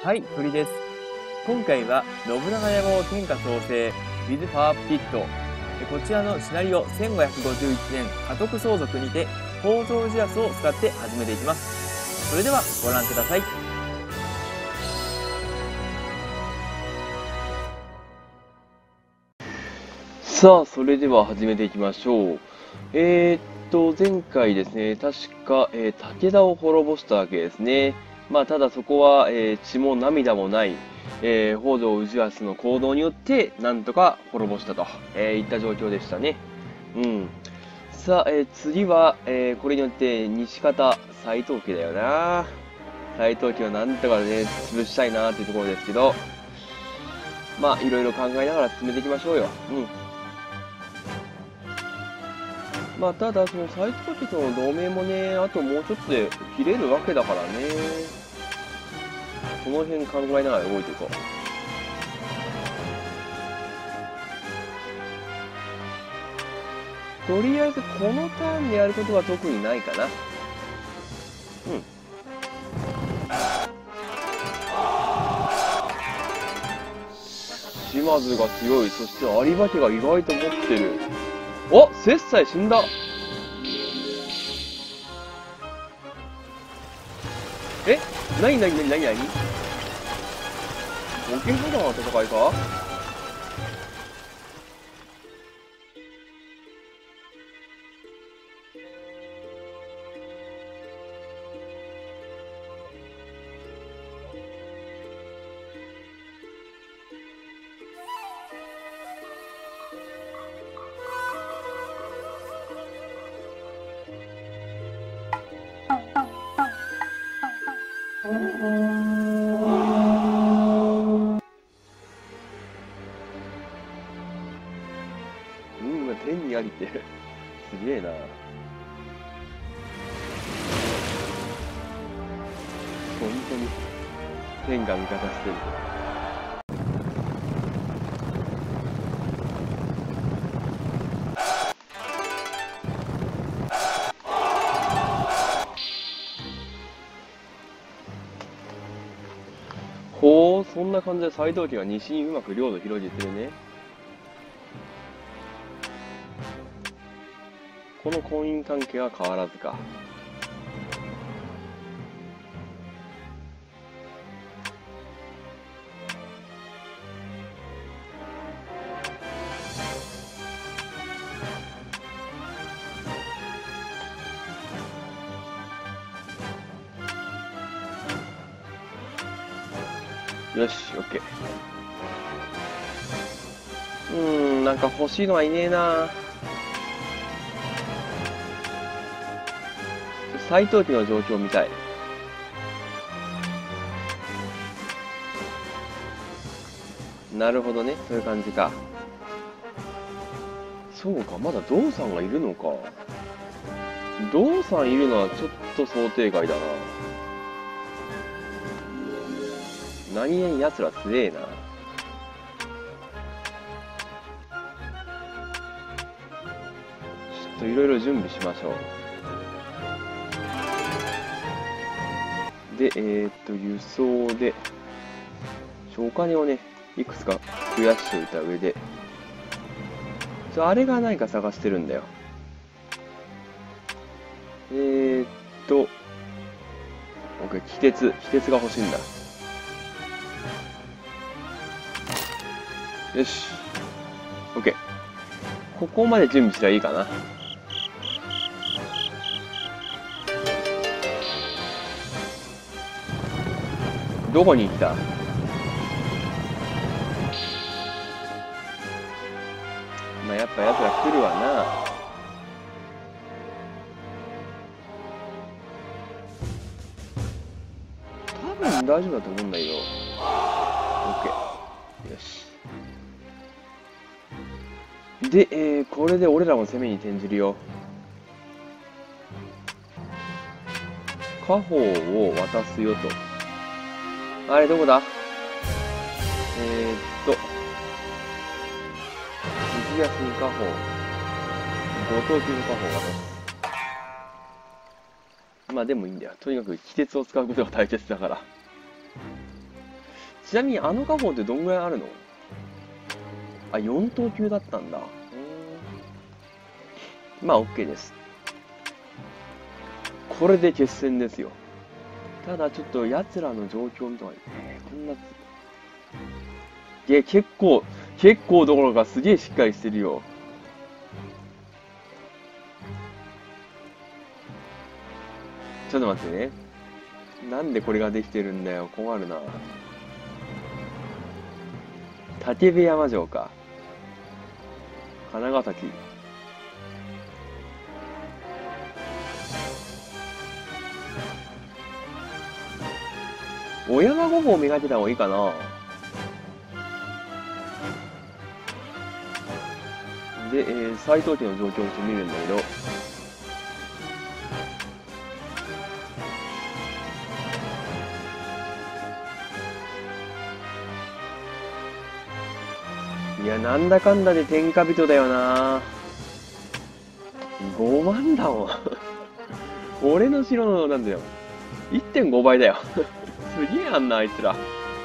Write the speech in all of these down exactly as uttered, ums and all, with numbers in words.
はい、鳥です。今回は信長野望天下創生 with パワーピット。こちらのシナリオせんごひゃくごじゅういちねん家督相続にて北条氏康を使って始めていきます。それではご覧ください。 さあ、それでは始めていきましょう。えー、っと、前回ですね、確か、えー、武田を滅ぼしたわけですね。まあ、ただそこは、えー、血も涙もない、えー、北条氏康の行動によって、なんとか滅ぼしたと、えー、いった状況でしたね。うん。さあ、えー、次は、えー、これによって西方斎藤家だよな。斎藤家をなんとかね、潰したいなっていうところですけど、まあ、いろいろ考えながら進めていきましょうよ。うん。まあ、ただ、その斎藤家との同盟もね、あともうちょっとで切れるわけだからね。その辺考えながら動いていこう。とりあえず、このターンでやることは特にないかな。うん。島津が強い。そして有馬家が意外と持ってる。お、切磋死んだ。え、なになになになになに桶狭間の戦いか。運が天にありってすげえな。本当に天が味方してる。ほう、そんな感じで斎藤家が西にうまく領土広げてるね。この婚姻関係は変わらずか。よし、オッケー。うーん、なんか欲しいのはいねえな。斎藤家の状況を見たい。なるほどね、そういう感じか。そうか、まだ道さんがいるのか。道さんいるのはちょっと想定外だな。何々奴ら強えな。ちょっといろいろ準備しましょう。で、えー、っと、輸送で、お金をね、いくつか増やしておいた上で、ちょあれがないか探してるんだよ。えー、っと、OK、気鉄、気鉄が欲しいんだ。よし。OK。ここまで準備すればいいかな。どこに行った？まあやっぱ奴ら来るわな。多分大丈夫だと思うんだけど。OK。よし。で、えー、これで俺らも攻めに転じるよ。家宝を渡すよと。あれ、どこだ？えー、っと、水安に家宝。五等級の家宝を渡す。まあでもいいんだよ。とにかく気鉄を使うことが大切だから。 ちなみにあの家宝ってどんぐらいあるの？あ、よん等級だったんだ。まあ OK です。これで決戦ですよ。ただちょっと奴らの状況見たら、えー、こんな、いや、結構、結構どころかすげえしっかりしてるよ。ちょっと待ってね。なんでこれができてるんだよ。困るな。武部山城か。金ヶ崎。お山ごぼう磨いてた方がいいかな。で、えー、斎藤家の状況をちょっと見るんだけど、いや、なんだかんだで天下人だよな。ごまんだもん。俺の城のなんだよ。いってんごばいだよ。すげえあんな、あいつら。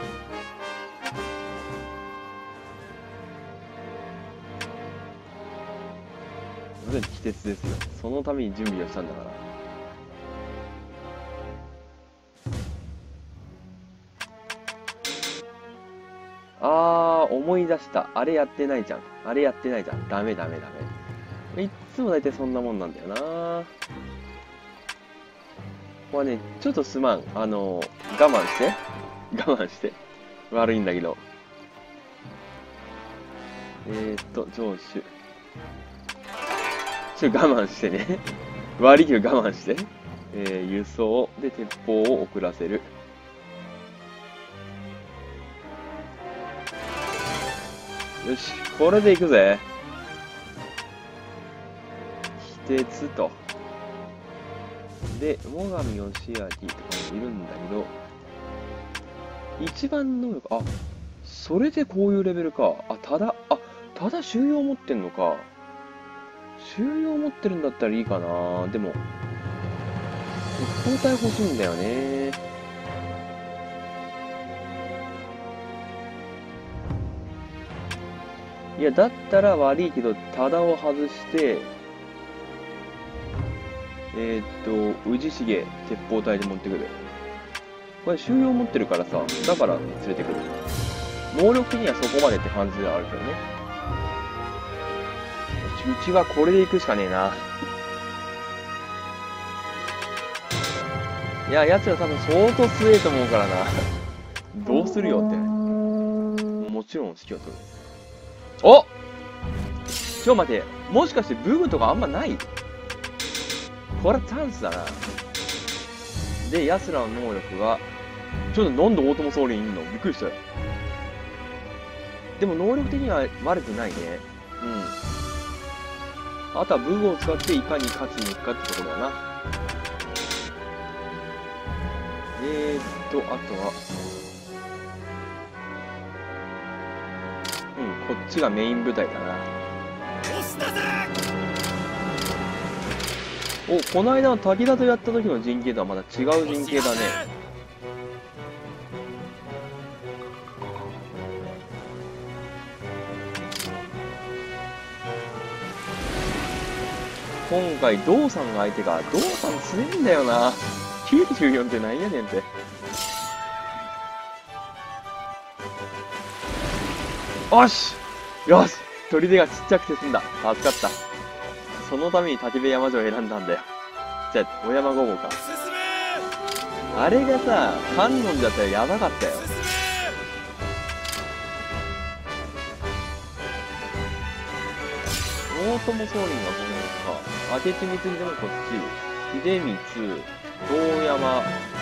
それ季節ですよ。そのために準備をしたんだから。あー、思い出した。あれやってないじゃん。あれやってないじゃん。ダメダメダメ。いっつも大体そんなもんなんだよな。ここはね、ちょっとすまん。あの、我慢して。我慢して。悪いんだけど。えーっと、城主。ちょっと我慢してね。悪いけど我慢して。えー、輸送で鉄砲を遅らせる。よし、これで行くぜ。非鉄と。で、最上義明とかもいるんだけど、一番能力、あ、それでこういうレベルか。あ、ただ、あ、ただ収容持ってんのか。収容持ってるんだったらいいかな。でも、交代欲しいんだよね。いや、だったら悪いけど、ただを外して、えー、っと、宇治重、鉄砲隊で持ってくる。これ収容持ってるからさ、だから連れてくる。能力的にはそこまでって感じではあるけどね。うちはこれで行くしかねえな。いや、奴ら多分相当強えと思うからな。どうするよって。もちろん指揮を取る。おっちょっと待って。もしかしてブグとかあんまない？これはチャンスだな。で、奴らの能力が、ちょっとなんで大友総理いんの？びっくりしたよ。でも能力的には悪くないね。うん。あとは武具を使っていかに勝ちに行くかってところだな。えーっと、あとは、うん、こっちがメイン部隊だな。お、この間の滝田とやった時の陣形とはまた違う陣形だね。今回、ドウさんが相手か。ドウさん強いんだよな。きゅうじゅうよんってなんやねんって。よしよし砦がちっちゃくて済んだ。助かった。そのために武部山城を選んだんだよ。じゃあ、お山ごぼうか。あれがさ、観音だったらやばかったよ。大友宗麟がこのか。明智光秀もこっち。秀光、遠山、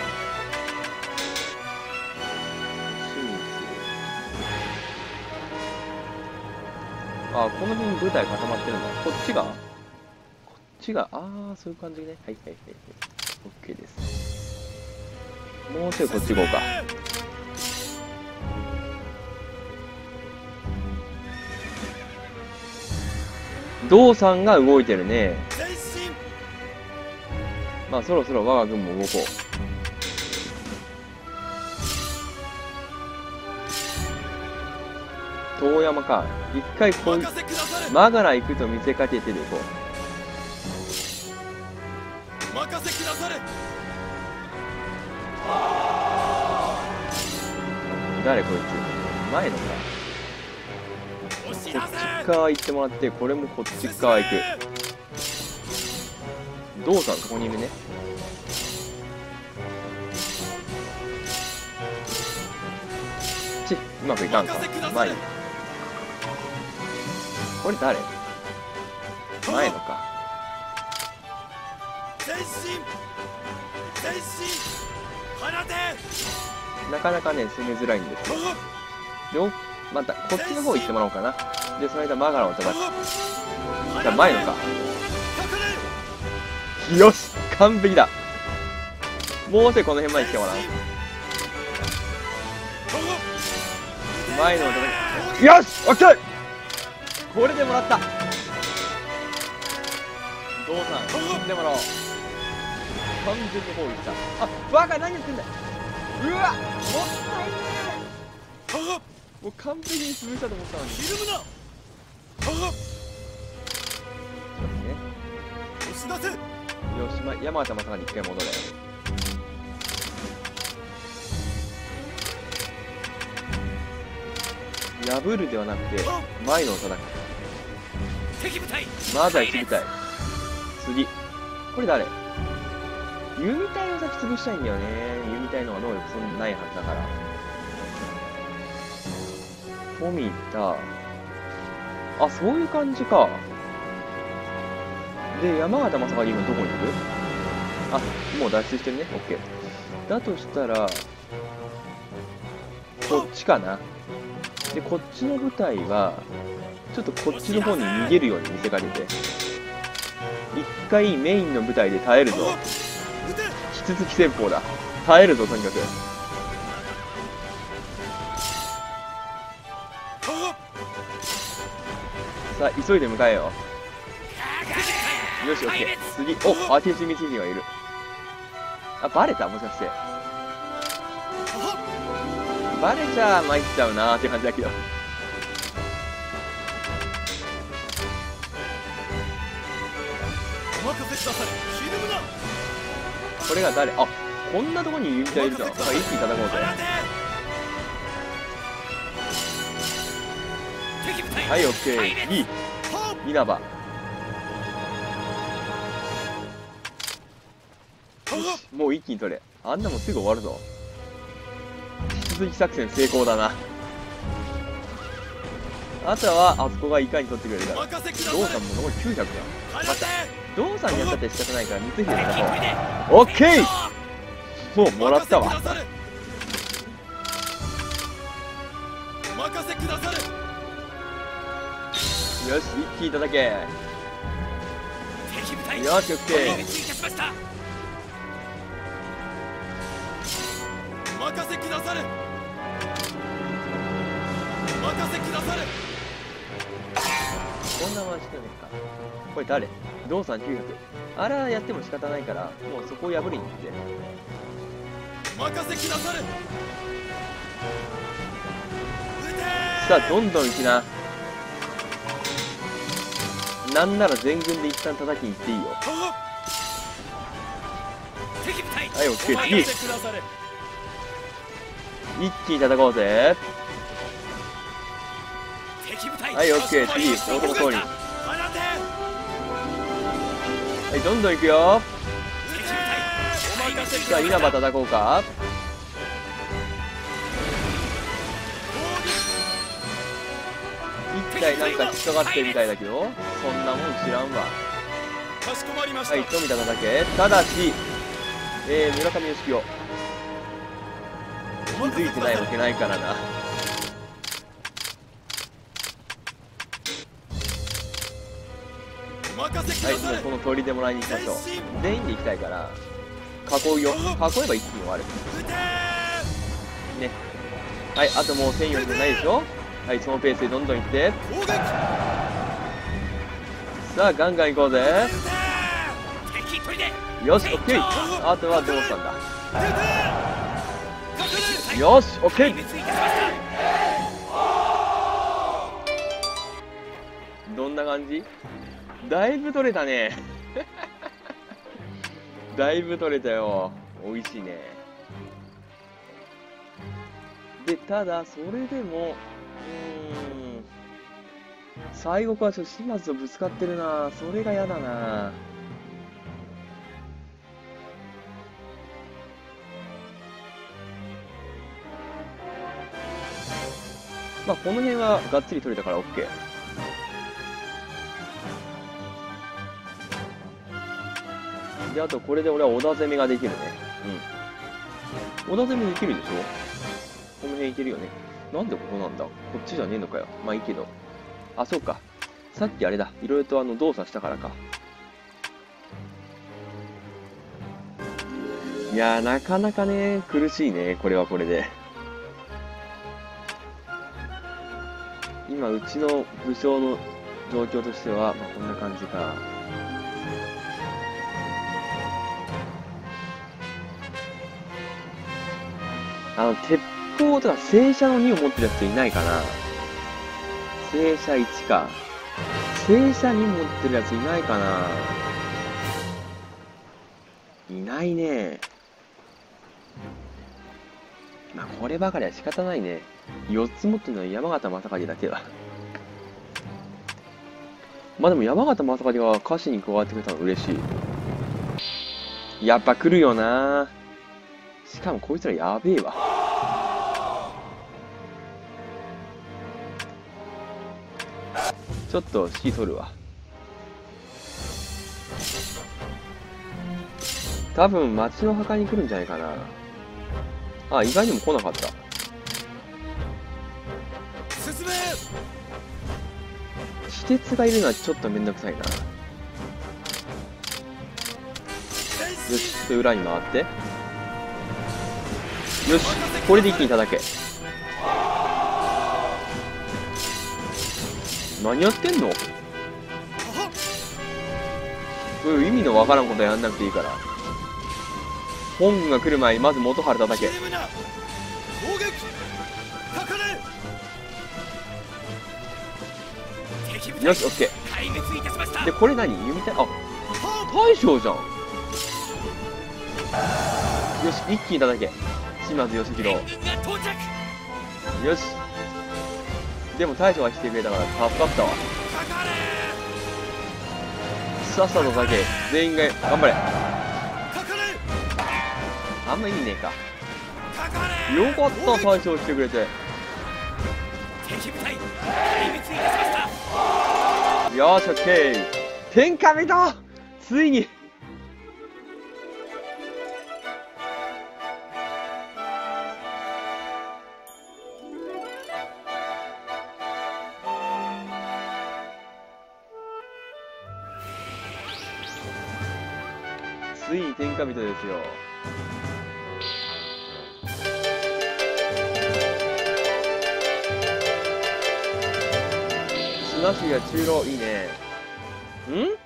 あ、この辺に舞台固まってるんだ。こっちがこっちが、ああ、そういう感じね。はいはいはいはい。OK です。もうちょいこっち行こうか。道さんが動いてるね。まあそろそろ我が軍も動こう。 遠山か。一回こうマガラ行くと見せかけてでいこう。 任せくだされ。 誰こいつ。前のか。こっち側行ってもらって、これもこっち側行く。どうさんそこにいるね。ちうまくいかんか。前にこれ誰。前のか。 前進前進放て。 なかなかね攻めづらいんですよ。でおまたこっちの方行ってもらおうかな。でその間マガラを叩く。じゃあ前のか。よし完璧だ。もうちょいこの辺まで来てもらう。前のを叩く。よしオッケー。これでもらった。どうさん進んでもらおう。完全に包囲した。あバカ何やってんだよ。うわもったいねえ。もう完璧に潰したと思ったのに。 ひるむな。押し出せ。 よし、ま、山形正に一回戻れ。破るではなくて前のを叩く。まずは一部隊。次これ誰。弓隊を先潰したいんだよね。弓隊の方が能力そんなないはずだから。富田。あ、そういう感じか。で、山形正に今どこにいる。あ、もう脱出してるね。オッケー。だとしたら、こっちかな。で、こっちの部隊は、ちょっとこっちの方に逃げるように見せかけて、一回メインの部隊で耐えるぞ。引き続き戦法だ。耐えるぞ、とにかく。さあ、急いで向かえよ。よし、オッケー。次、お、アーティスミツにはいる。あ、バレたもしかして。バレちゃ参っちゃうなーって感じだけど。これが誰。あ、こんなとこに弓隊いるじゃん。なんか一気に叩こうぜ。はい、オッケー。いい稲葉。もう一気に取れ。あんなもんすぐ終わるぞ。引き続き作戦成功だな。あとはあそこがいかに取ってくれるか。ドウさんも残りきゅうひゃくだ。またドウさんにやったって仕方ないから光秀の方。オッケー。もうもらったわ。 任せくだされ。 よし一気に叩け。よしオッケー。 任せくだされ。任せくだされ。 こんな回しくねえか。これ誰。ドウさんきゅうひゃく。あらやっても仕方ないからもうそこを破りに行って。 任せくだされ。 さあどんどん行きな。なんなら全軍で一旦叩きに行っていいよ。はいオッケー。次一気に叩こうぜ。はいオッケー。次大友総理。はいどんどん行くよ。さあ稲葉叩こうか。一体なんか引っかかってるみたいだけどそんなもん知らんわ。はい富田叩け。ただしえー、村上義清気づいてないわけないからな。はいもうこの砦もらいに行きましょう。全員で行きたいから囲うよ。囲えば一気に終わるね。はいあともうせんよんひゃくないでしょ。はいそのペースでどんどん行って。さあガンガン行こうぜ。よしオッケー。あとはどうしたんだ。よしオッケー。 んな感じ。だいぶ取れたね。だいぶ取れたよ。美味しいね。で、ただ、それでも、うーん、最後からちょっと島津とぶつかってるな。それが嫌だな。まあ、この辺はがっつり取れたから OK。で、あとこれで俺は織田攻めができるね。うん。織田攻めできるでしょ？この辺いけるよね。なんでここなんだ？こっちじゃねえのかよ。まあいいけど。あ、そうか。さっきあれだ。いろいろとあの動作したからか。いやー、なかなかね、苦しいね。これはこれで。今、うちの武将の状況としては、まあ、こんな感じか。あの、鉄砲とか正射のにを持ってるやついないかな。正射いちか。正射に持ってるやついないかな。いないね。まあ、こればかりは仕方ないね。よっつ持ってるのは山形正景だけだ。まあでも山形正景が歌詞に加わってくれたの嬉しい。やっぱ来るよな。しかもこいつらやべえわ。ちょっと指揮取るわ。多分町の墓に来るんじゃないかな。あ、意外にも来なかった。 進め。 私鉄がいるのはちょっとめんどくさいな。よし、で裏に回って。よし、これで一気に叩け。何やってんの？そういう意味のわからんことやんなくていいから。本軍が来る前にまず元原叩け。 攻撃かかれ。 よし、オッケ壊滅いたしました。 ー。で、これ何？弓たあ、大将じゃん。よし、一気に叩け。島津義弘。 援軍が到着。 よし。でも大将が来てくれたから助かったわ。 かかれ。 さっさと叩け。全員が頑張れ。 かかれ。 あんま意味ねえか。 かかれ。 よかった、大将来てくれて。 敵部隊壊滅いたしました。 よーし、オッケー。天下人ついについに天下人ですよ。綱氏が中路いいね。ん？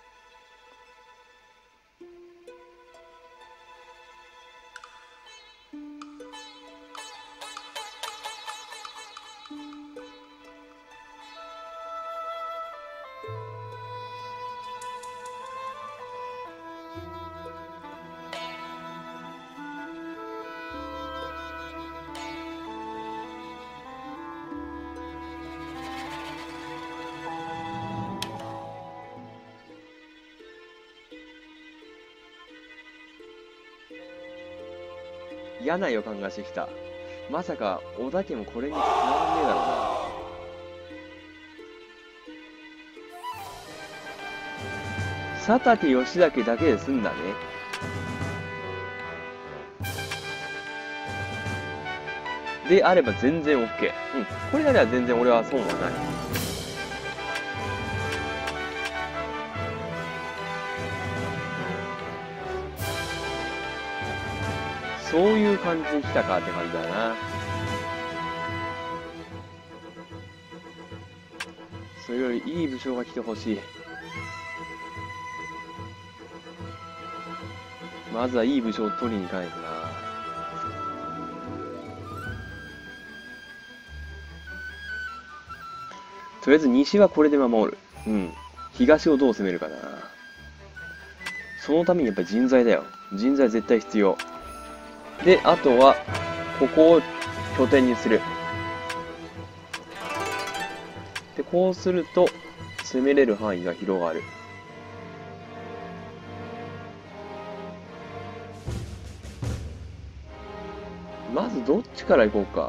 嫌な予感がしてきた。まさか織田家もこれに繋がんねえだろうな。佐竹義武だけで済んだね。であれば全然 OK。うん。これなら全然俺は損はない。そういう感じに来たかって感じだな。それよりいい武将が来てほしい。まずはいい武将を取りに行かないとな。とりあえず西はこれで守る。 うん。東をどう攻めるかな。そのためにやっぱり人材だよ。人材絶対必要。で、あとは、ここを拠点にする。で、こうすると、攻めれる範囲が広がる。まずどっちから行こうか。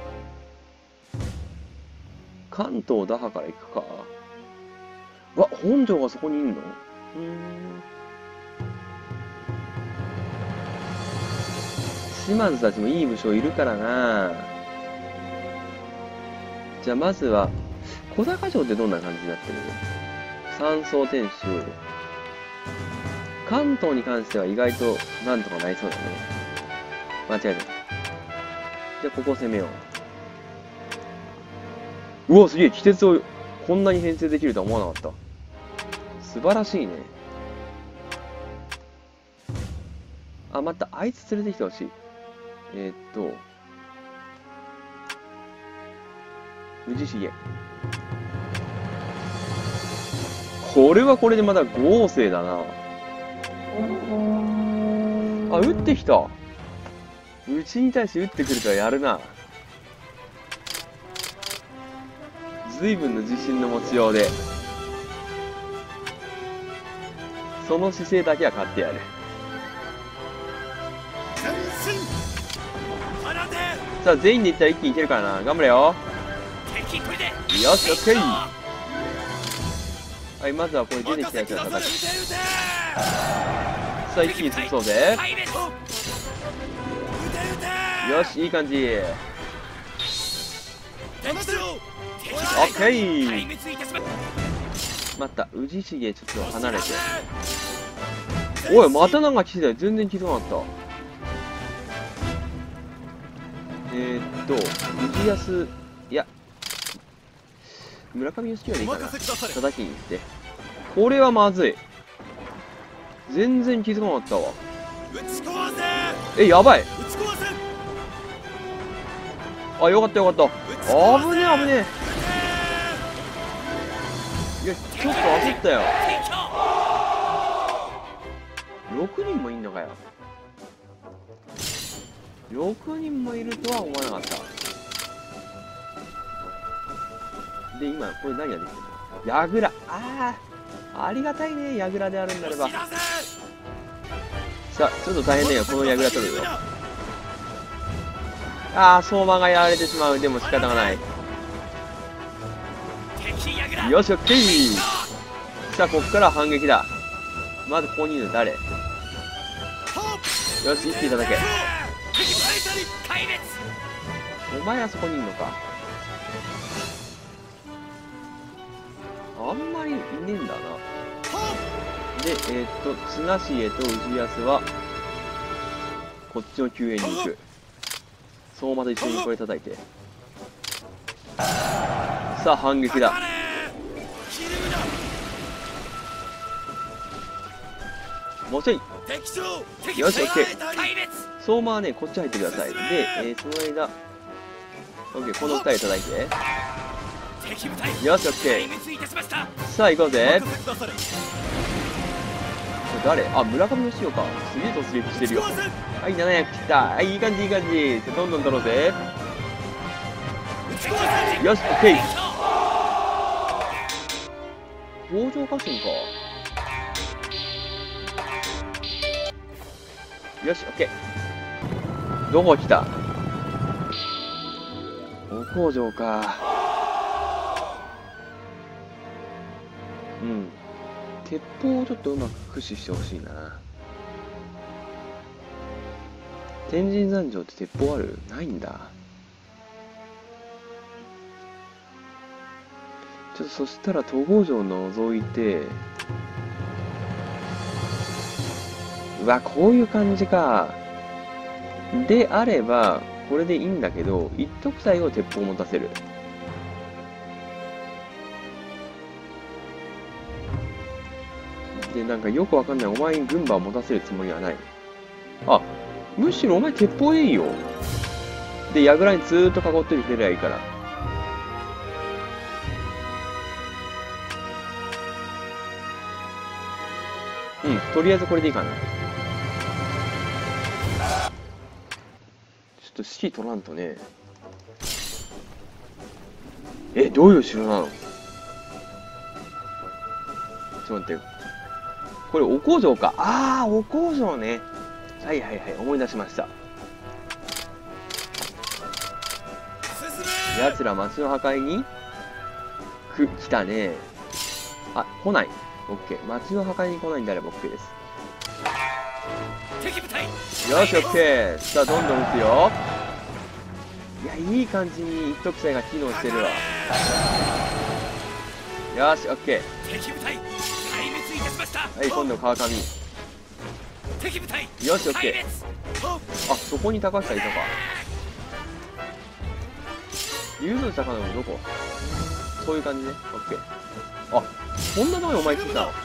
関東打破から行くか。わ、本庄がそこにいんの？うーん。島津たちもいい武将いるからな。じゃあまずは、小高城ってどんな感じになってるの？三層天守。関東に関しては意外となんとかなりそうだね。間違えた。じゃあここ攻めよう。うわ、すげえ、季節をこんなに編成できるとは思わなかった。素晴らしいね。あ、待った、あいつ連れてきてほしい。えー、っと、氏重。これはこれでまだ豪勢だな。あ、撃ってきた。うちに対して撃ってくるとはやるな。随分の自信の持ちようで、その姿勢だけは買ってやる。さあ全員でいったら一気にいけるからな。頑張れよ。よし、オッケー。はい、まずはこれ出てきたやつを叩く。さあ一気に進そうぜ。よし、いい感じ。オッケー。待った、氏重ちょっと離れて。おい、またなんか来てたよ。全然気づかなかった。えー、っと、氏康、いや、村上義清でいいかな。叩きに行って。これはまずい。全然気づかなかったわ。え、やばい。あ、よかったよかった。危ねえ危ねえ。いや、ちょっと焦ったよ。ろくにんもいんのかよ。ろくにんもいるとは思わなかった。で、今、これ何ができてるの？矢倉。ああ、ありがたいね、矢倉であるんなれば。さあ、ちょっと大変だよ、この矢倉取るよ。ああ、相馬がやられてしまう。でも仕方がない。よし、オッケー。さあ、こっから反撃だ。まずここにいるの誰？よし、一気に叩け。お前はそこにいるのか。あんまりいねえんだな。で、えー、っと、綱重と氏康は、こっちの救援に行く。相馬と一緒にこれ叩いて。さあ、反撃だ。もうちょい。よし、オッケー。相馬はね、こっち入ってください。で、えー、その間、オッケー、この二人叩いて。よし、オッケー。さあ、行こうぜ。これ誰？あ、村上義雄か。すげえ突撃してるよ。はい、ななひゃく切った。はい、いい感じ、いい感じ。どんどん取ろうぜ。よし、オッケー。北条家臣か。よし、オッケー。どこ来た？お北条か。うん。鉄砲をちょっとうまく駆使してほしいな。天神山城って鉄砲ある？ないんだ。ちょっとそしたら戸郷城を除いて、うわ、こういう感じか。であれば、これでいいんだけど、一徳隊を鉄砲を持たせる。で、なんかよくわかんない。お前に軍馬を持たせるつもりはない。あ、むしろお前鉄砲でいいよ。で、櫓にずーっと囲ってくれりゃいいから。 うん、とりあえずこれでいいかな。ちょっと指揮取らんとね。え、どういう城なの？ちょっと待ってよ。これお工場か。ああ、お工場ね。はいはいはい、思い出しました。奴ら町の破壊にく来たね。あ、来ない。オッケー。町の破壊に来ないんであればオッケーです。よし、オッケー。さあ、どんどん撃つよ。いや、いい感じに一特性が機能してるわ。よし、オッケー。はい、今度川上。よし、オッケー。あ、そこに高橋さんいたか。竜像したかなのどこ？そういう感じね。オッケー。あ、こんなとこにお前来てたの？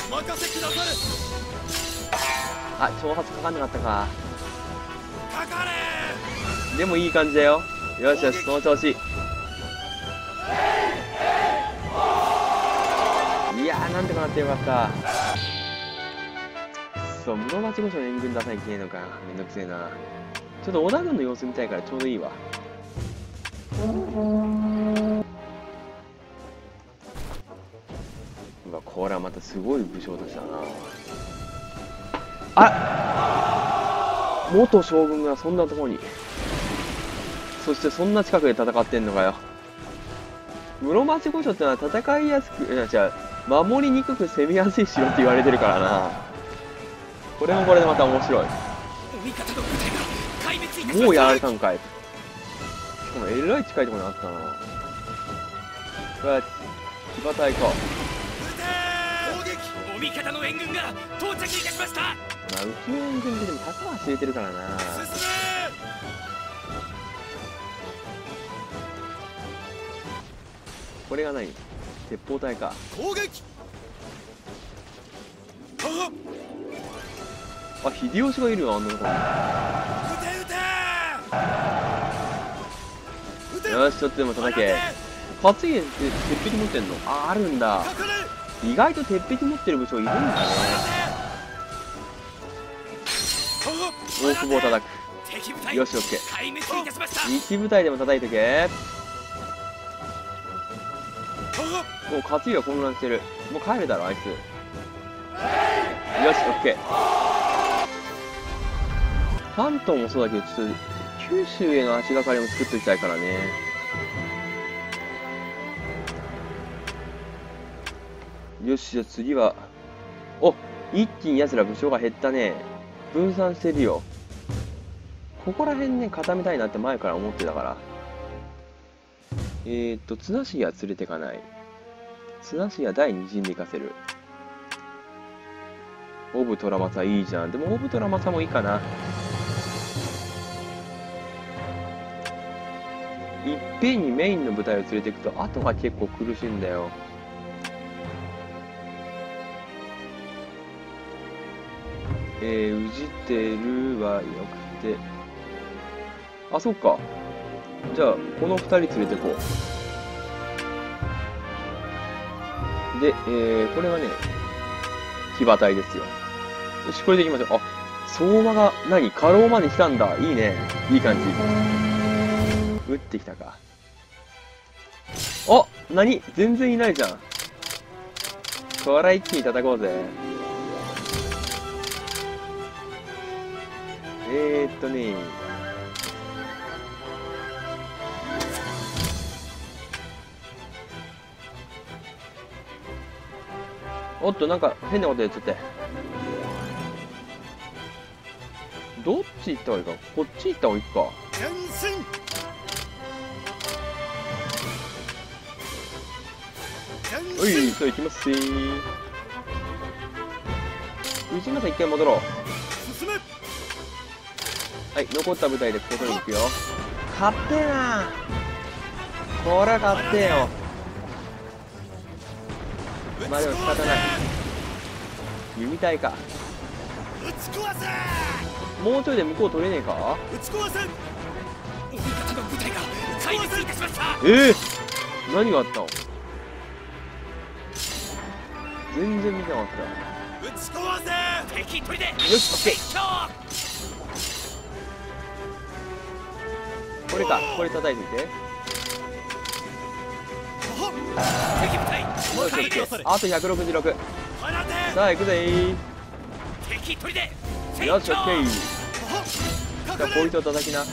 あ、挑発かかんなかったか。でもいい感じだよ。よしよし、その調子。いやー、なんとかなってよかった。そう、室町御所の援軍出さなきゃいけないのか。めんどくせえな。ちょっと織田軍の様子見たいからちょうどいいわ。うわ、これはまたすごい武将たちだな。あ、元将軍がそんなところに。そしてそんな近くで戦ってんのかよ。室町御所ってのは戦いやすく、いや違う、守りにくく攻めやすい城って言われてるからな。これもこれでまた面白い。もうやられたんかい。しかもえらい近いところにあったな。これは騎馬隊か。 お味方の援軍が到着いたしました。 まあうちの援軍ででも高は知れてるからな。これが何？鉄砲隊か。 攻撃。 あ、秀吉がいるよ、あんなとこに。よし、ちょっとでも叩け。担いで鉄壁持ってんの？あ、あるんだ。意外と鉄壁持ってる武将いるんだね。大久保を叩く。よし、オッケー。一部隊でも叩いてけ。もう担いが混乱してる。もう帰るだろ、あいつ。よし、オッケー。関東もそうだけど、ちょっと九州への足がかりも作っておきたいからね。よし、じゃあ次は、お、一気に奴ら武将が減ったね。分散してるよ。ここら辺ね、固めたいなって前から思ってたから。えーっと、綱重は連れてかない。綱重は第二陣で行かせる。オブ虎政いいじゃん。でもオブ虎政もいいかな。いっぺんにメインの部隊を連れていくと後が結構苦しいんだよ。えー、宇治てるはよくて、あ、そっか。じゃあこのふたり連れてこう。で、えー、これはね騎馬隊ですよ。よし、これでいきましょう。あ、相馬が何家老まで来たんだ。いいね、いい感じ。撃ってきたか。あ、何全然いないじゃん。これは一気に叩こうぜ。えーっとねおっと、なんか変なことやっちゃって。どっち行った方がいいか。こっち行った方がいいか。おい、そう行きますし。内村さん一回戻ろう。はい、残った部隊でここに行くよ。勝ってえな。これは勝ってえよ。まあでも仕方ない。弓隊か。もうちょいで向こう取れねえか。ええー、何があったの。全然見てなかった。 打ち壊せ。敵取りで。 よし、オッケー。これか、これ叩いてみて。 敵部隊。 よし、オッケー。あとひゃくろくじゅうろく。さあ行くぜー。 敵取りで。 よし、オッケー。じゃあポイントを叩きな。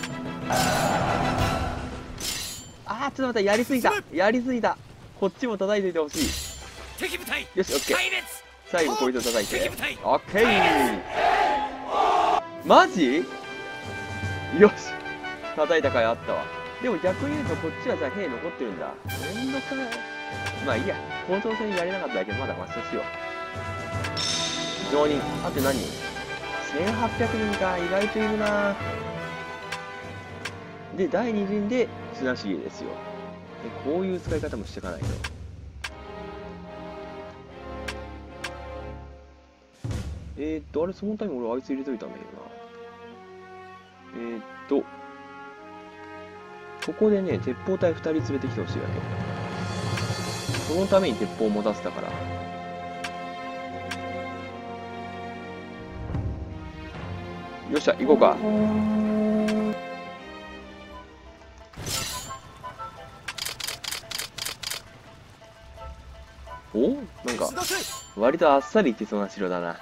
あー、ちょっと待って、やりすぎた。やりすぎた。こっちも叩いていてほしい。 敵部隊。 よし、オッケー。 壊滅。 最後ポイント叩いて。 敵部隊。 オッケー。マジ？よし。叩いた甲斐あったわ。でも逆に言うとこっちはじゃあ兵残ってるんだ。めんどくさい。まあいいや。甲状腺やれなかっただけどまだマシとしよう。常人。あと何？せんはっぴゃくにんか。意外といるな。で、第二陣で綱重ですよ。で、こういう使い方もしていかないと。えーっと、あれ、そのために俺あいつ入れといたんだけどな。えーっと、ここでね、鉄砲隊ふたり連れてきてほしいわけ。そのために鉄砲を持たせたから。よっしゃ、行こうか。お？なんか、割とあっさりいけそうな城だな。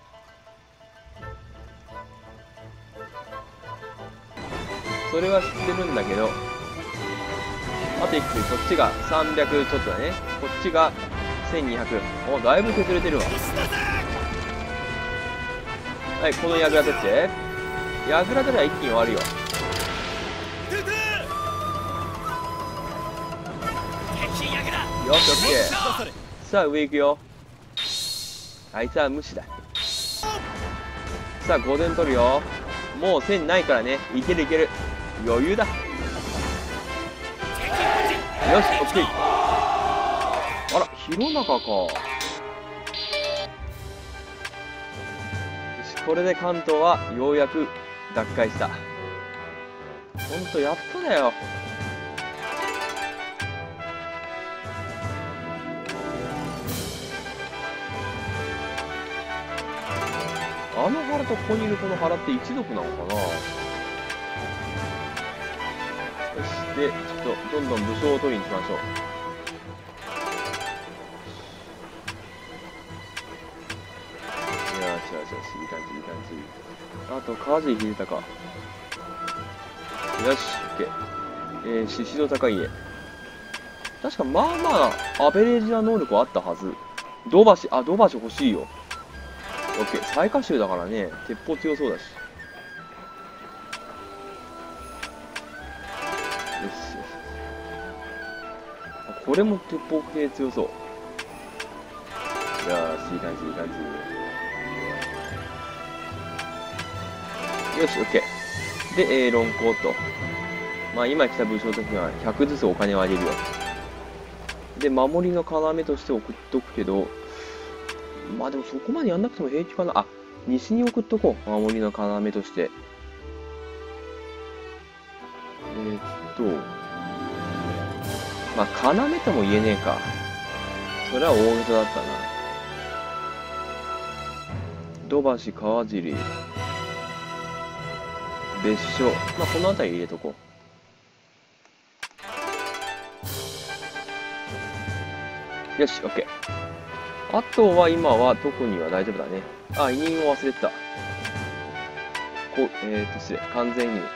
それは知ってるんだけど、あといくつ、こっちがさんびゃくちょっとだね。こっちがせんにひゃく。お、だいぶ削れてるわ。はい、この櫓取って。櫓取れば一気に終わるよ。よし、オッケー。さあ、上行くよ。あいつは無視だ。さあ、ごてん取るよ。もう線ないからね。いけるいける。余裕だ。よし、オッケー。あら、弘中か。よし、これで関東はようやく奪回した。ほんと、やっとだよ。あの原とここにいるこの原って一族なのかな。よし、で、ちょっとどんどん武将を取りに行きましょう。よしよしよし、いい感じいい感じ。あと川尻秀隆。よし、オッケー。えー、獅子の高家。確かまあまあアベレージな能力はあったはず。土橋、あ、土橋欲しいよ。オッケー、最下衆だからね、鉄砲強そうだし。よしよし。あ、これも鉄砲系強そう。よーし、いい感じ、いい感じ。よし、オッケー。で、えー、論考と。まあ、今来た武将たちにはひゃくずつお金をあげるよ。で、守りの要として送っとくけど、まあでもそこまでやんなくても平気かな。あ、西に送っとこう。守りの要として。えー、っと、まあ、要とも言えねえか。それは大げさだったな。土橋、川尻、別所。まあ、この辺り入れとこう。よし、オッケー。あとは今は特には大丈夫だね。あ、委任を忘れてた。こえーと、失礼。完全に。よ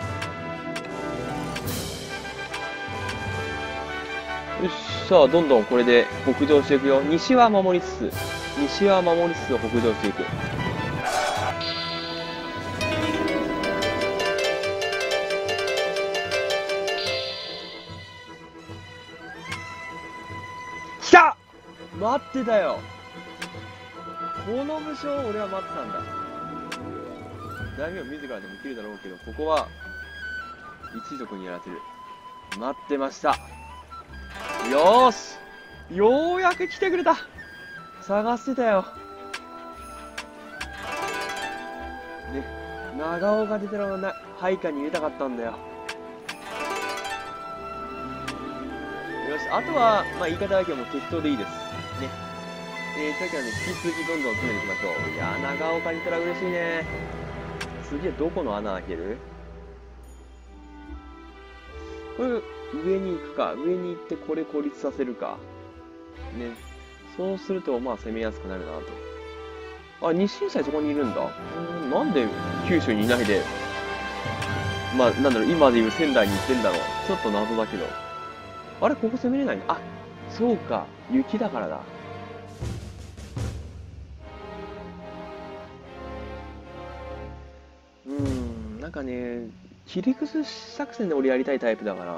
し、さあ、どんどんこれで北上していくよ。西は守りつつ、西は守りつつ北上していく。来た！待ってたよ。この武将を俺は待ってたんだ。大名自らでも生きるだろうけど、ここは一族にやらせる。待ってました。よーし、ようやく来てくれた。探してたよ。ね、長尾が出てるのな配下に入れたかったんだよ。よし、あとはまあ言い方だけどもう適当でいいですね。 えー、というわけで、引き続きどんどん詰めていきましょう。いやー、長岡にいたら嬉しいね。次はどこの穴開ける？これ、上に行くか。上に行ってこれ孤立させるか。ね。そうすると、まあ攻めやすくなるなと。あ、日清祭そこにいるんだ。うーん、なんで九州にいないで、まあ、なんだろう、今でいう仙台に行ってんだろう。ちょっと謎だけど。あれ、ここ攻めれないの？あ、そうか。雪だからだ。うーん、なんかね、切り崩し作戦で俺やりたいタイプだから。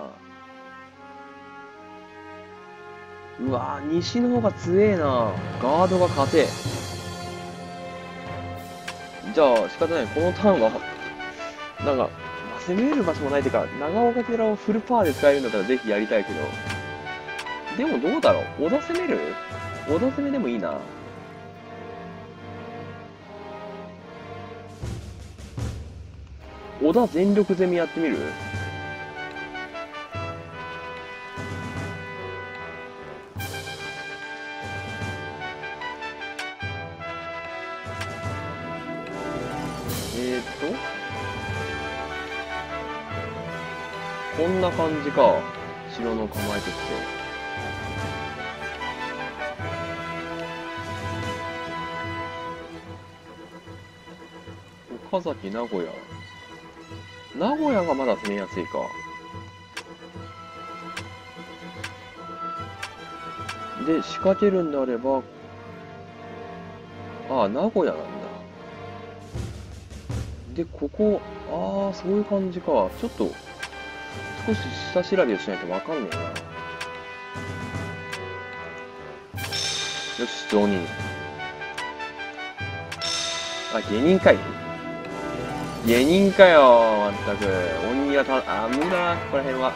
うわぁ、西の方が強えな。ガードが勝て。じゃあ、仕方ない。このターンは、なんか、まあ、攻めれる場所もないというか、長岡寺をフルパワーで使えるんだったらぜひやりたいけど。でもどうだろう？小田攻める？小田攻めでもいいな。小田全力攻めやってみる？えーっと、こんな感じか。城の構えとして。岡崎、名古屋。名古屋がまだ攻めやすいか。で、仕掛けるんであれば、ああ、名古屋なんだ。で、ここ、ああ、そういう感じか。ちょっと、少し下調べをしないとわかんねえな。よし、常任。あ、芸人かい。芸人かよ、まったく。鬼がた、あ、無理だな、ここら辺は。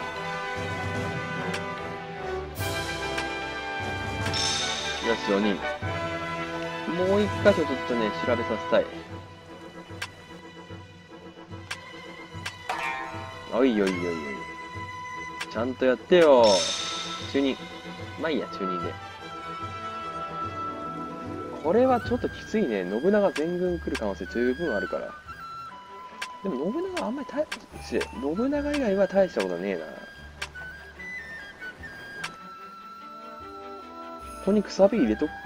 よし、よにん。もう一箇所ちょっとね、調べさせたい。おいおいおいおい。ちゃんとやってよ。中任。まあいいや、中任で。これはちょっときついね。信長全軍来る可能性十分あるから。でも信長あんまり大し、信長以外は大したことねえな。ここにくさび入れとくか。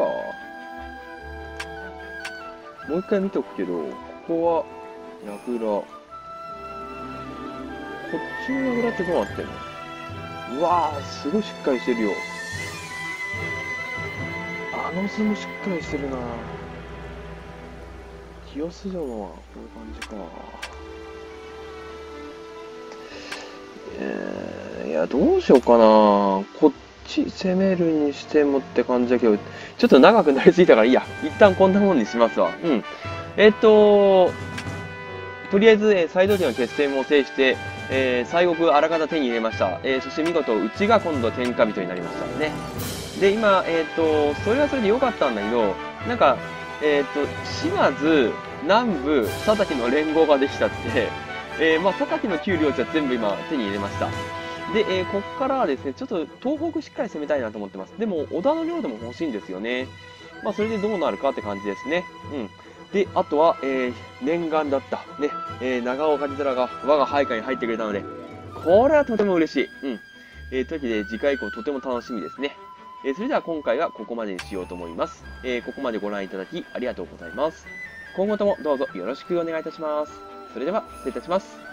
もう一回見とくけど、ここは、櫓。こっちの櫓ってどうなってんの？うわぁ、すごいしっかりしてるよ。あの図もしっかりしてるな。清須城はこういう感じか。えー、いや、どうしようかな。こっち攻めるにしてもって感じだけど、ちょっと長くなりすぎたからいいや。一旦こんなもんにしますわ。うん。えっと、とりあえず、えー、サイド陣の決戦を制して、えー、西国あらかた手に入れました。えー、そして見事、うちが今度天下人になりましたね。で、今、えっと、それはそれで良かったんだけど、なんか、えっと、島津、南部、佐竹の連合ができちゃって、えー、まあ、佐竹の旧領地は全部今手に入れました。で、えー、ここからはですね、ちょっと東北しっかり攻めたいなと思ってます。でも、織田の領土も欲しいんですよね。まあ、それでどうなるかって感じですね。うん。で、あとは、えー、念願だった、ね、えー、長岡寺が我が配下に入ってくれたので、これはとても嬉しい。うん。えー、というわけで、次回以降とても楽しみですね。えー、それでは今回はここまでにしようと思います。えー、ここまでご覧いただきありがとうございます。今後ともどうぞよろしくお願いいたします。それでは、失礼いたします。